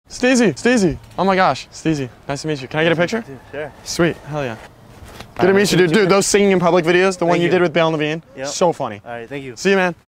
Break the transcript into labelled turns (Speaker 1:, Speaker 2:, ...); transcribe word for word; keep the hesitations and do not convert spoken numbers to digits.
Speaker 1: Steezy, Steezy. Oh my gosh, Steezy. Nice to meet you. Can I get a picture?
Speaker 2: Sure.
Speaker 1: Sweet, hell yeah. Good to meet you, dude. Dude, those singing in public videos, the one you,
Speaker 2: you
Speaker 1: did with Baylen Levine,
Speaker 2: yep.
Speaker 1: so funny.
Speaker 2: All right, thank you.
Speaker 1: See you, man.